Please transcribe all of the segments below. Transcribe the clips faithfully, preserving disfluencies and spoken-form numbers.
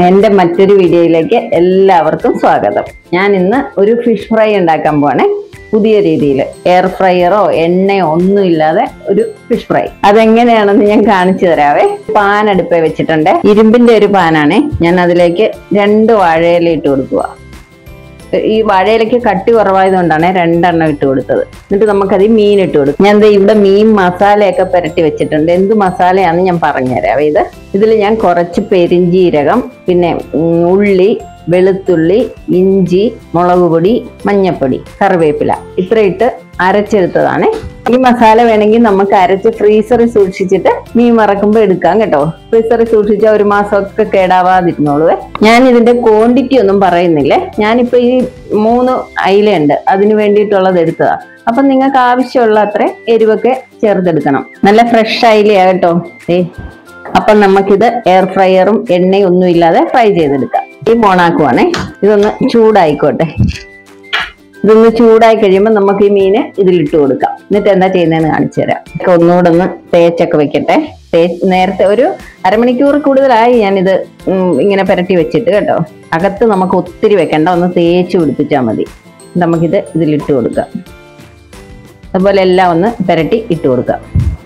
എൻ്റെ മറ്റൊരു വീഡിയോയിലേക്ക് എല്ലാവർക്കും സ്വാഗതം. ഞാൻ ഇന്ന് ഒരു ഫിഷ് ഫ്രൈ ഉണ്ടാക്കാൻ പോവാണ്. പുതിയ രീതിയിൽ എയർ ഫ്രയറോ എണ്ണയോ ഒന്നും ഇല്ലാതെ ഒരു ഫിഷ് ഫ്രൈ. അതെങ്ങനെയാണെന്ന് ഞാൻ കാണിച്ചു തരാവേ. പാൻ അടുപ്പേ വെച്ചിട്ടുണ്ട്. ഇരുമ്പിന്റെ ഒരു പാനാണ്. ഞാൻ അതിലേക്ക് രണ്ട് വാഴയില ഇട്ട് കൊടുക്കുക. ഈ വാഴയിലേക്ക് കട്ടി കുറവായതുകൊണ്ടാണ് രണ്ടെണ്ണം ഇട്ട് കൊടുത്തത്. എന്നിട്ട് നമുക്കത് മീൻ ഇട്ട് കൊടുക്കും. ഞാൻ ഇവിടെ മീൻ മസാലയൊക്കെ പുരട്ടി വെച്ചിട്ടുണ്ട്. എന്ത് മസാലയാണെന്ന് ഞാൻ പറഞ്ഞുതരാം. ഇത് ഇതിൽ ഞാൻ കുറച്ച് പെരിഞ്ജീരകം, പിന്നെ ഉള്ളി, വെളുത്തുള്ളി, ഇഞ്ചി, മുളക് പൊടി, മഞ്ഞപ്പൊടി, കറിവേപ്പില ഇത്ര ഇട്ട് അരച്ചെടുത്തതാണ്. ഈ മസാല വേണമെങ്കിൽ നമുക്ക് അരച്ച് ഫ്രീസറിൽ സൂക്ഷിച്ചിട്ട് മീൻ വറക്കുമ്പോൾ എടുക്കാം കേട്ടോ. ഫ്രീസറിൽ സൂക്ഷിച്ചാൽ ഒരു മാസമൊക്കെ കേടാവാതിരുന്നോളൂ. ഞാൻ ഇതിന്റെ ക്വാണ്ടിറ്റി ഒന്നും പറയുന്നില്ലേ. ഞാനിപ്പോ ഈ മൂന്ന് അയിലുണ്ട്, അതിന് വേണ്ടിയിട്ടുള്ളത് എടുത്തതാ. അപ്പൊ നിങ്ങൾക്ക് ആവശ്യമുള്ള അത്ര എരിവൊക്കെ ചേർത്തെടുക്കണം. നല്ല ഫ്രഷ് അയിലയാ കേട്ടോ. ഏ അപ്പൊ നമുക്കിത് എയർ ഫ്രയറും എണ്ണയും ഒന്നും ഇല്ലാതെ ഫ്രൈ ചെയ്തെടുക്കാം. ഈ മോണാക്കുവാണേ. ഇതൊന്ന് ചൂടായിക്കോട്ടെ. ഇതൊന്ന് ചൂടായി കഴിയുമ്പോൾ നമുക്ക് ഈ മീന് ഇതിലിട്ട് കൊടുക്കാം. എന്നിട്ട് എന്താ ചെയ്യുന്നതെന്ന് കാണിച്ചു തരാം. ഒന്നുകൂടെ ഒന്ന് തേച്ചൊക്കെ വെക്കട്ടെ. തേ നേരത്തെ ഒരു അരമണിക്കൂർ കൂടുതലായി ഞാനിത് ഇങ്ങനെ പുരട്ടി വെച്ചിട്ട് കേട്ടോ. അകത്ത് നമുക്ക് ഒത്തിരി വെക്കണ്ട, ഒന്ന് തേച്ച് പിടിപ്പിച്ചാൽ മതി. നമുക്കിത് ഇതിലിട്ട് കൊടുക്കാം. അതുപോലെ എല്ലാം ഒന്ന് പുരട്ടി ഇട്ട് കൊടുക്കാം.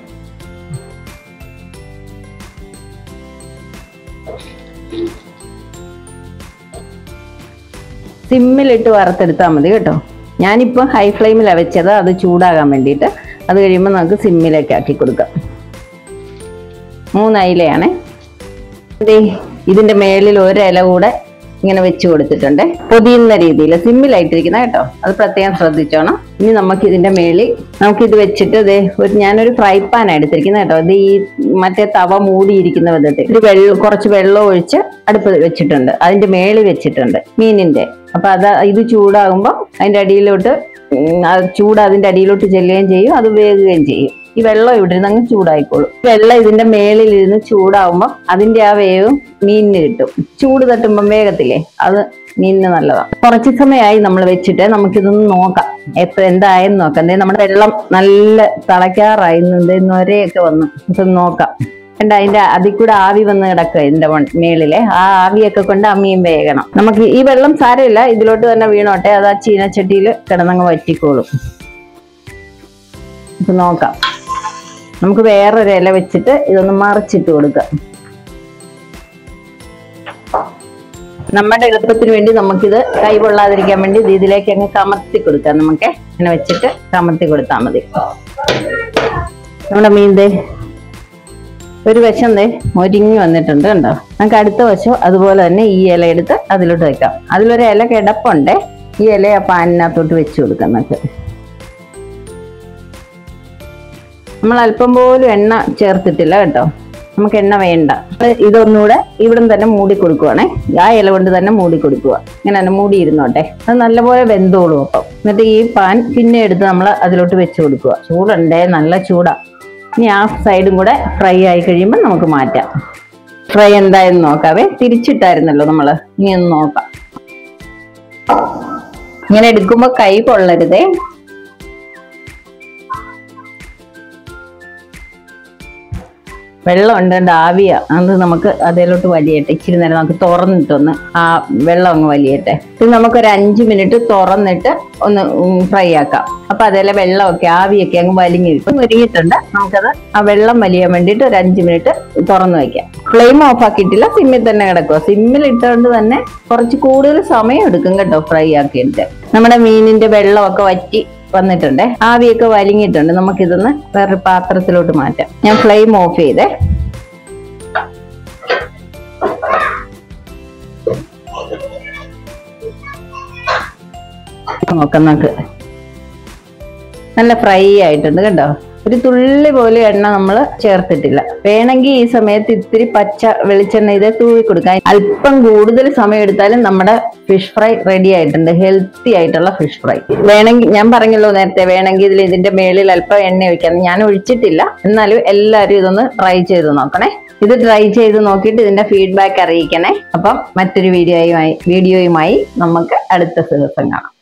സിമ്മിലിട്ട് വറുത്തെടുത്താൽ മതി കേട്ടോ. ഞാനിപ്പോൾ ഹൈ ഫ്ലെയിമിലാണ് വെച്ചത്, അത് ചൂടാകാൻ വേണ്ടിയിട്ട്. അത് കഴിയുമ്പോൾ നമുക്ക് സിമ്മിലേക്ക് ആക്കി കൊടുക്കാം. മൂന്ന് അയിലയാണ്. ഇതിന്റെ മേളിൽ ഒരില കൂടെ ഇങ്ങനെ വെച്ച് കൊടുത്തിട്ടുണ്ട്. പൊതിയുന്ന രീതിയിൽ സിമ്മിലായിട്ടിരിക്കുന്ന കേട്ടോ. അത് പ്രത്യേകം ശ്രദ്ധിച്ചോണം. ഇനി നമുക്ക് ഇതിന്റെ മേളിൽ നമുക്കിത് വെച്ചിട്ട് ഇതേ ഒരു ഞാനൊരു ഫ്രൈ പാനാണ് എടുത്തിരിക്കുന്നത് കേട്ടോ. ഇത് ഈ മറ്റേ തവ മൂടിയിരിക്കുന്ന വിധത്തിൽ ഒരു വെള്ളം കുറച്ച് വെള്ളം ഒഴിച്ച് അടുപ്പ് വെച്ചിട്ടുണ്ട്. അതിന്റെ മേളിൽ വെച്ചിട്ടുണ്ട് മീനിന്റെ. അപ്പൊ അത് ഇത് ചൂടാകുമ്പോൾ അതിന്റെ അടിയിലോട്ട് ചൂട് അതിന്റെ അടിയിലോട്ട് ചെല്ലുകയും ചെയ്യും, അത് വേകുകയും ചെയ്യും. ഈ വെള്ളം ഇവിടെ ഇരുന്ന് അങ്ങ് ചൂടായിക്കോളും. വെള്ളം ഇതിന്റെ മേളിൽ ഇരുന്ന് ചൂടാവുമ്പോൾ അതിന്റെ ആ വേവും മീനിന് കിട്ടും. ചൂട് തട്ടുമ്പോൾ വേഗത്തില്ലേ, അത് മീനിന് നല്ലതാണ്. കുറച്ച് സമയമായി നമ്മൾ വെച്ചിട്ട് നമുക്കിതൊന്ന് നോക്കാം എത്ര എന്തായെന്ന് നോക്കാം. എന്തേ നമ്മുടെ വെള്ളം നല്ല തിളയ്ക്കാറായി, നൊരയൊക്കെ വന്നു. ഇതൊന്ന് നോക്കാം. കണ്ട അതിന്റെ അതിൽ കൂടെ ആവി വന്ന് കിടക്കുക ഇതിന്റെ മേളിലെ. ആ ആവിയൊക്കെ കൊണ്ട് ആ മീൻ വേകണം. നമുക്ക് ഈ വെള്ളം സാരമില്ല, ഇതിലോട്ട് തന്നെ വീണോട്ടെ. അത് ആ ചീനച്ചട്ടിയിൽ കിടന്നങ്ങ് വറ്റിക്കോളും. ഇപ്പൊ നോക്കാം. നമുക്ക് വേറൊരു ഇല വെച്ചിട്ട് ഇതൊന്ന് മറിച്ചിട്ട് കൊടുക്കാം. നമ്മുടെ എളുപ്പത്തിന് വേണ്ടി നമുക്കിത് കൈ പൊള്ളാതിരിക്കാൻ വേണ്ടി ഇത് ഇതിലേക്ക് അങ്ങ് കമത്തി കൊടുക്കാം. നമുക്ക് ഇങ്ങനെ വെച്ചിട്ട് കമത്തി കൊടുത്താൽ മതി. നമ്മുടെ മീൻ ദേ ഒരു വശം ദേ മൊരിഞ്ഞു വന്നിട്ടുണ്ട് കണ്ടോ. നമുക്ക് അടുത്ത വശം അതുപോലെ തന്നെ ഈ ഇല എടുത്ത് അതിലോട്ട് വെക്കാം. അതിലൊരു ഇല കിടപ്പുണ്ട്. ഈ ഇല ആ പാനിനകത്തോട്ട് വെച്ച് കൊടുക്കാം. നമുക്ക് നമ്മൾ അല്പം പോലും എണ്ണ ചേർത്തിട്ടില്ല കേട്ടോ. നമുക്ക് എണ്ണ വേണ്ട. ഇതൊന്നുകൂടെ ഇവിടെ തന്നെ മൂടി കൊടുക്കുവാണേ. ആ ഇല കൊണ്ട് തന്നെ മൂടി കൊടുക്കുക. ഇങ്ങനെ തന്നെ മൂടി ഇരുന്നോട്ടെ. അത് നല്ലപോലെ വെന്തോളും. അപ്പം എന്നിട്ട് ഈ പാൻ പിന്നെ എടുത്ത് നമ്മൾ അതിലോട്ട് വെച്ച് കൊടുക്കുക. ചൂടുണ്ടേ, നല്ല ചൂടാ. ഇനി ആ സൈഡും കൂടെ ഫ്രൈ ആയി കഴിയുമ്പോൾ നമുക്ക് മാറ്റാം. ഫ്രൈ എന്തായെന്ന് നോക്കാവേ. തിരിച്ചിട്ടായിരുന്നല്ലോ നമ്മള്. ഇനി ഒന്ന് നോക്കാം. ഇങ്ങനെ എടുക്കുമ്പോ കൈ കൊള്ളരുതേ. വെള്ളം ഉണ്ട്, ആവിയാ. അത് നമുക്ക് അതിലോട്ട് വലിയട്ടെ. ഇച്ചിരി നേരം നമുക്ക് തുറന്നിട്ടൊന്ന് ആ വെള്ളം അങ്ങ് വലിയട്ടെ. ഇത് നമുക്കൊരു അഞ്ച് മിനിറ്റ് തുറന്നിട്ട് ഒന്ന് ഫ്രൈ ആക്കാം. അപ്പൊ അതേലെ വെള്ളമൊക്കെ ആവിയൊക്കെ അങ്ങ് വലിഞ്ഞിരിക്കും. ഒരുങ്ങിയിട്ടുണ്ട്. നമുക്കത് ആ വെള്ളം വലിയാൻ വേണ്ടിയിട്ട് ഒരു അഞ്ച് മിനിറ്റ് തുറന്നു വെക്കാം. ഫ്ലെയിം ഓഫ് ആക്കിയിട്ടില്ല, സിമ്മിൽ തന്നെ കിടക്കുക. സിമ്മിൽ ഇട്ടുകൊണ്ട് തന്നെ കുറച്ച് കൂടുതൽ സമയം എടുക്കും കേട്ടോ ഫ്രൈ ആക്കിയിട്ട്. നമ്മുടെ മീനിന്റെ വെള്ളമൊക്കെ വറ്റി വന്നിട്ടുണ്ട്, ആവിയൊക്കെ വലിഞ്ഞിട്ടുണ്ട്. നമുക്കിതൊന്ന് വേറൊരു പാത്രത്തിലോട്ട് മാറ്റാം. ഞാൻ ഫ്ലെയിം ഓഫ് ചെയ്തേ. നോക്കാം. നമുക്ക് നല്ല ഫ്രൈ ആയിട്ടുണ്ട് കേട്ടോ. ഒരു തുള്ളി പോലും എണ്ണ നമ്മൾ ചേർത്തിട്ടില്ല. വേണമെങ്കിൽ ഈ സമയത്ത് ഇത്തിരി പച്ച വെളിച്ചെണ്ണ ഇതേ തൂവി കൊടുക്കാം. അല്പം കൂടുതൽ സമയം എടുത്താലും നമ്മുടെ ഫിഷ് ഫ്രൈ റെഡി ആയിട്ടുണ്ട്. ഹെൽത്തി ആയിട്ടുള്ള ഫിഷ് ഫ്രൈ. വേണമെങ്കിൽ ഞാൻ പറഞ്ഞല്ലോ നേരത്തെ, വേണമെങ്കിൽ ഇതിൽ ഇതിന്റെ മേളിൽ അല്പം എണ്ണ ഒഴിക്കാം. ഞാൻ ഒഴിച്ചിട്ടില്ല. എന്നാലും എല്ലാവരും ഇതൊന്ന് ട്രൈ ചെയ്ത് നോക്കണേ. ഇത് ട്രൈ ചെയ്ത് നോക്കിയിട്ട് ഇതിന്റെ ഫീഡ്ബാക്ക് അറിയിക്കണേ. അപ്പം മറ്റൊരു വീഡിയോയുമായി വീഡിയോയുമായി നമുക്ക് അടുത്ത ദിവസം കാണാം.